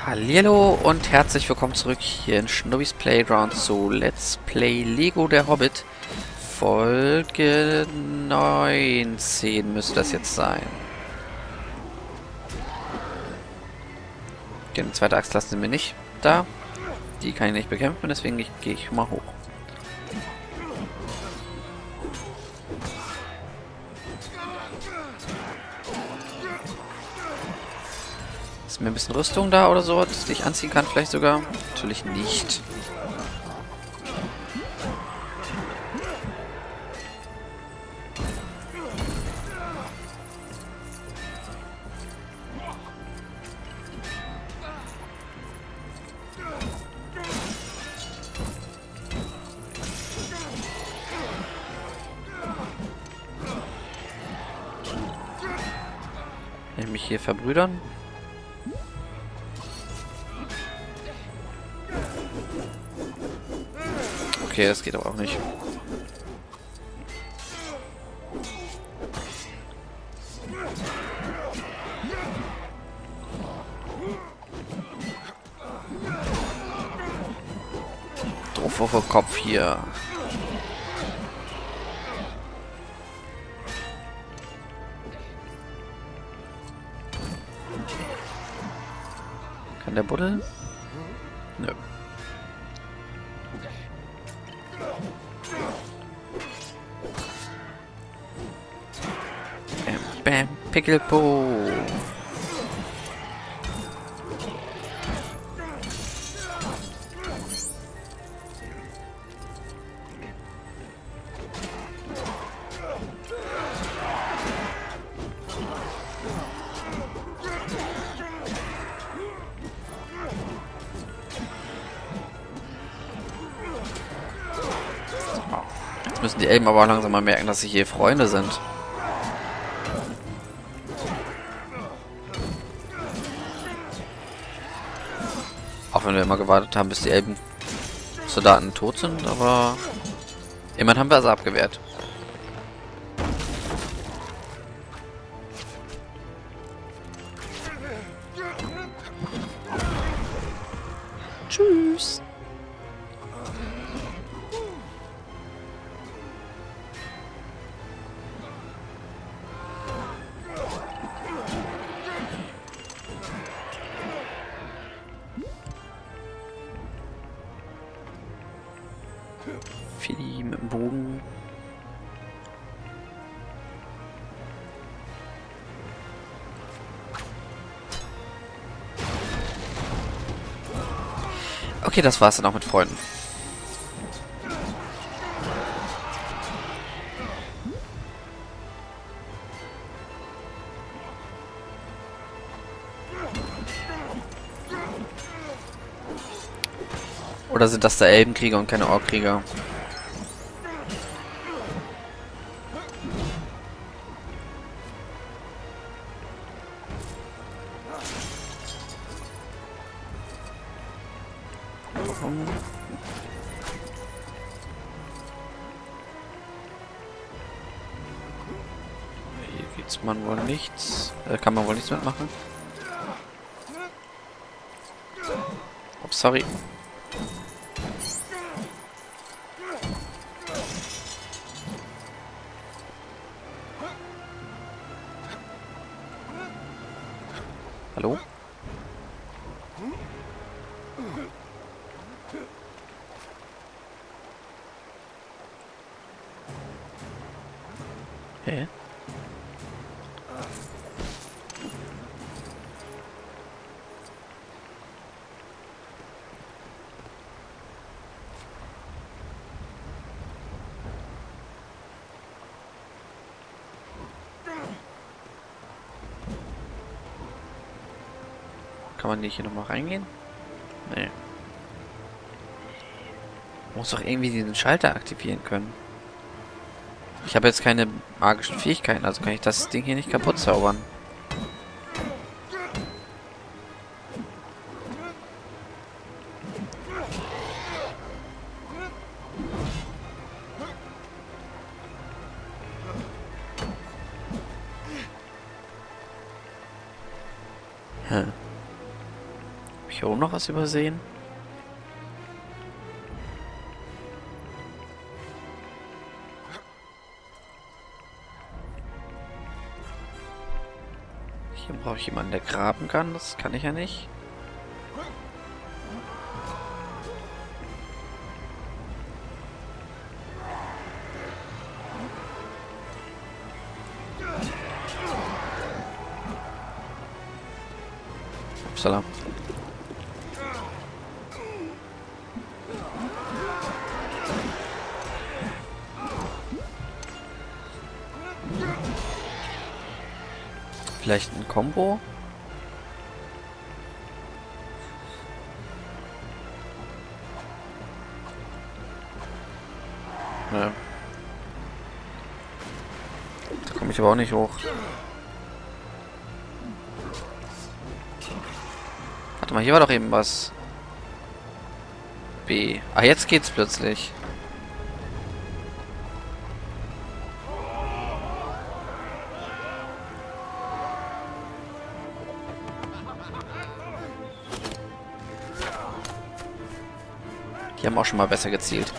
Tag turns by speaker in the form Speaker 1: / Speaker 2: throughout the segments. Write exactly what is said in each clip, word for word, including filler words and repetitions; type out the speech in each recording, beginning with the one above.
Speaker 1: Hallihallo und herzlich willkommen zurück hier in Schnubbis Playground zu Let's Play Lego der Hobbit. Folge neunzehn müsste das jetzt sein. Die zweite Achsklasse sind wir nicht da. Die kann ich nicht bekämpfen, deswegen gehe ich mal hoch. Ist mir ein bisschen Rüstung da oder so, dass ich anziehen kann vielleicht sogar? Natürlich nicht. Kann ich mich hier verbrüdern? Okay, das geht aber auch nicht. Drauf auf den Kopf hier. Kann der buddeln? Nö. Bam, bam, Pickelpo. Jetzt müssen die Elben aber auch langsam mal merken, dass sie hier Freunde sind. Auch wenn wir immer gewartet haben, bis die Elben Soldaten tot sind, aber immerhin haben wir also abgewehrt. Tschüss. Fili mit dem Bogen. Okay, das war's dann auch mit Freunden. Oder sind das da Elbenkrieger und keine Orkkrieger? Hier geht's man wohl nichts. Äh, kann man wohl nichts mitmachen. Oh, sorry. Hallo? Hä? Kann man nicht hier nochmal reingehen? Nee. Muss doch irgendwie diesen Schalter aktivieren können. Ich habe jetzt keine magischen Fähigkeiten, also kann ich das Ding hier nicht kaputt zaubern. Hä? Hab ich hier oben noch was übersehen? Hier brauche ich jemanden, der graben kann. Das kann ich ja nicht. Upsala. Vielleicht ein Combo? Ne. Da komme ich aber auch nicht hoch. Warte mal, hier war doch eben was. B. Ah, jetzt geht's plötzlich. Die haben auch schon mal besser gezielt.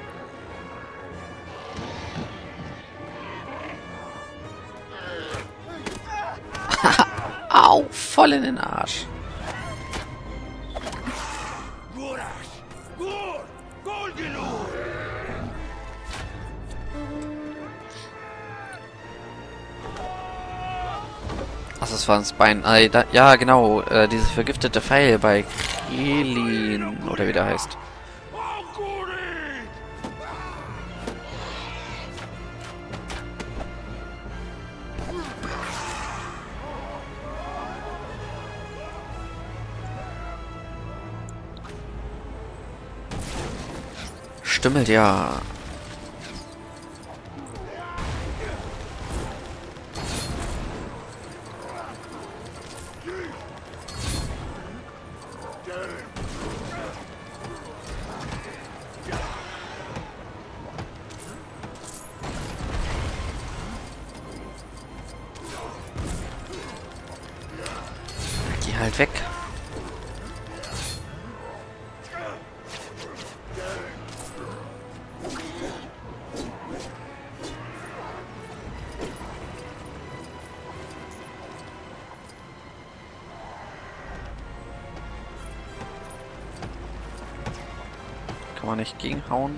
Speaker 1: Au, voll in den Arsch. Ach, das war ein Spine. Ah, da, ja, genau. Äh, dieses vergiftete Pfeil bei Krillin, oder wie der heißt. Stimmelt ja. Geh halt weg. Kann man nicht gegenhauen.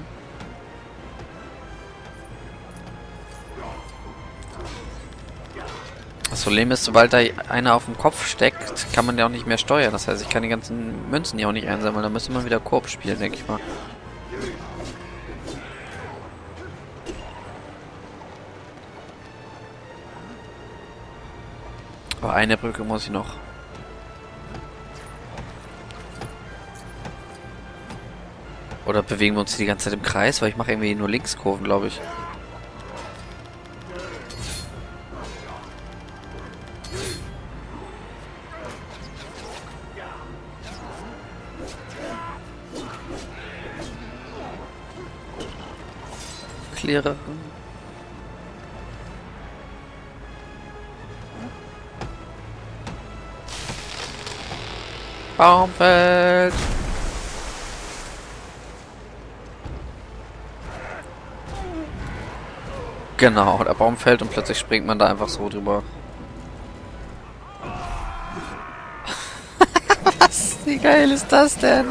Speaker 1: Das Problem ist, sobald da einer auf dem Kopf steckt, kann man ja auch nicht mehr steuern. Das heißt, ich kann die ganzen Münzen hier auch nicht einsammeln. Da müsste man wieder Koop spielen, denke ich mal. Aber eine Brücke muss ich noch. Oder bewegen wir uns die ganze Zeit im Kreis? Weil ich mache irgendwie nur Linkskurven, glaube ich. Kläre. Baumfeld. Genau, der Baum fällt und plötzlich springt man da einfach so drüber. Was? Wie geil ist das denn?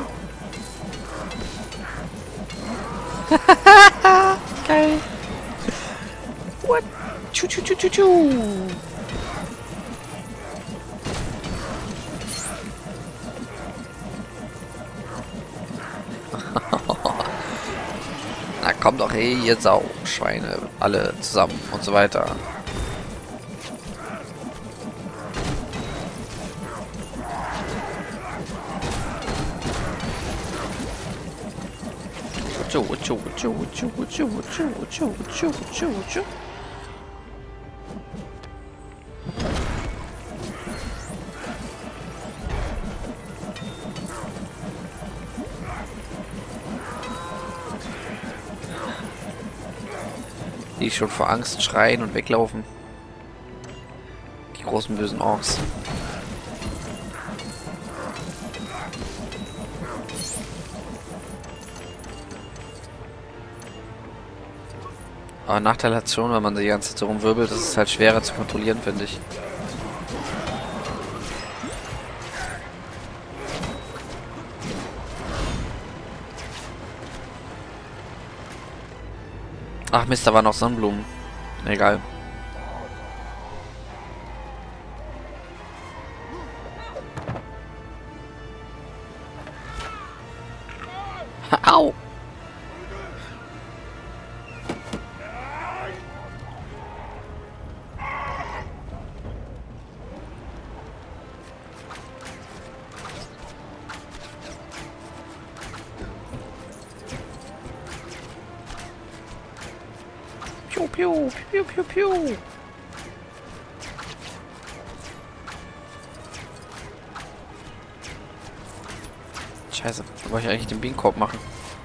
Speaker 1: Geil. What? Tschu, tschu, tschu, tschu, tschu. Na komm doch, hey, ihr Sau, Schweine, alle zusammen und so weiter. Die schon vor Angst schreien und weglaufen. Die großen bösen Orks. Aber Nachteil hat schon, wenn man die ganze Zeit so rumwirbelt, ist es halt schwerer zu kontrollieren, finde ich. Ach Mist, da waren noch Sonnenblumen. Egal. Au! Piu, piu, piu, piu, piu. Scheiße, da wollte ich eigentlich den Bienenkorb machen.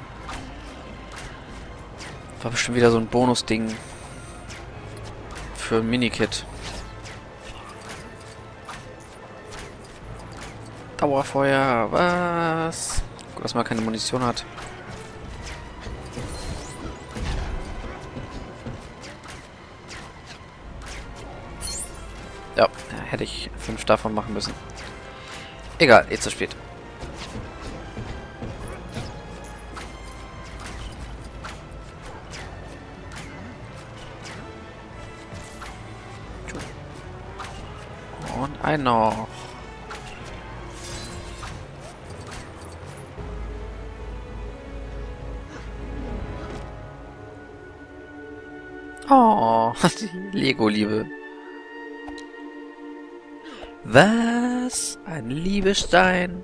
Speaker 1: War bestimmt wieder so ein Bonus-Ding für ein Minikit. Dauerfeuer, was? Gut, dass man keine Munition hat. Ja, hätte ich fünf davon machen müssen. Egal, eh zu spät. Und ein noch. Oh, die Lego-Liebe. Was? Ein Liebestein?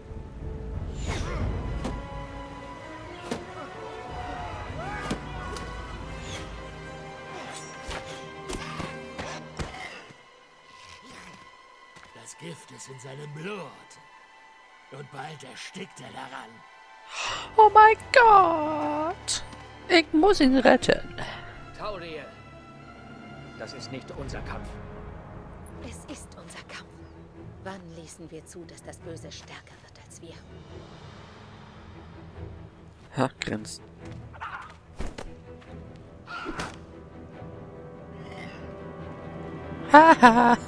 Speaker 2: Das Gift ist in seinem Blut. Und bald erstickt er daran.
Speaker 1: Oh mein Gott! Ich muss ihn retten.
Speaker 3: Tauriel, das ist nicht unser Kampf.
Speaker 4: Es ist unser Kampf. Wann ließen wir zu, dass das Böse stärker wird als wir?
Speaker 1: Ha, grinst. Haha.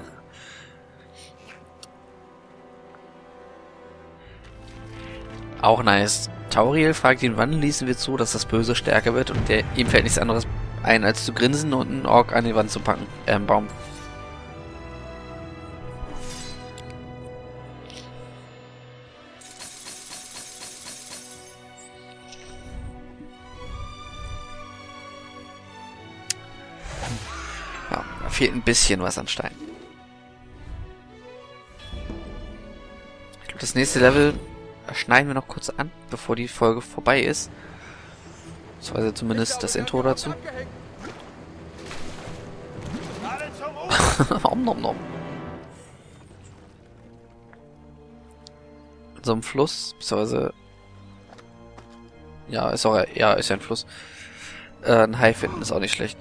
Speaker 1: Auch nice. Tauriel fragt ihn, wann ließen wir zu, dass das Böse stärker wird, und der, ihm fällt nichts anderes ein, als zu grinsen und einen Ork an die Wand zu packen. Äh, einen Baum. Ja, da fehlt ein bisschen was an Stein. Ich glaube, das nächste Level schneiden wir noch kurz an, bevor die Folge vorbei ist. Beziehungsweise zumindest das Intro dazu. Om nom nom. So ein Fluss, beziehungsweise ja, ist auch ja, ist ja ein Fluss. Äh, ein Hai finden ist auch nicht schlecht.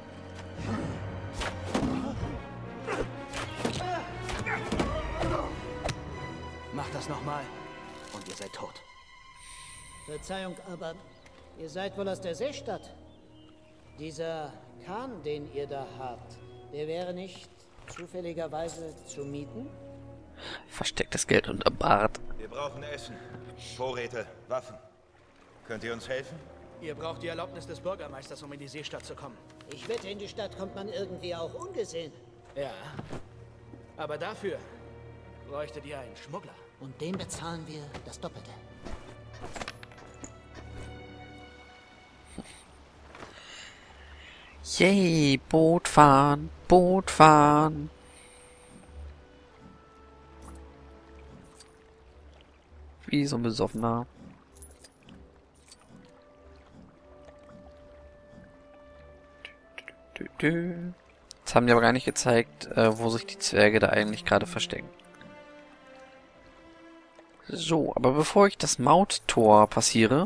Speaker 2: Mach das nochmal und ihr seid tot.
Speaker 5: Verzeihung, aber ihr seid wohl aus der Seestadt. Dieser Kahn, den ihr da habt, der wäre nicht zufälligerweise zu mieten?
Speaker 1: Verstecktes Geld unterm Bart.
Speaker 6: Wir brauchen Essen, Vorräte, Waffen. Könnt ihr uns helfen?
Speaker 3: Ihr braucht die Erlaubnis des Bürgermeisters, um in die Seestadt zu kommen.
Speaker 5: Ich wette, in die Stadt kommt man irgendwie auch ungesehen.
Speaker 3: Ja. Aber dafür bräuchtet ihr einen Schmuggler.
Speaker 5: Und dem bezahlen wir das Doppelte.
Speaker 1: Yay, Boot fahren, Boot fahren. Wie so ein Besoffener. Jetzt haben die aber gar nicht gezeigt, äh, wo sich die Zwerge da eigentlich gerade verstecken. So, aber bevor ich das Mauttor passiere,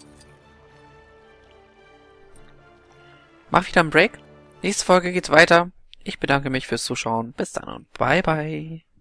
Speaker 1: mach wieder einen Break. Nächste Folge geht's weiter. Ich bedanke mich fürs Zuschauen. Bis dann und bye bye.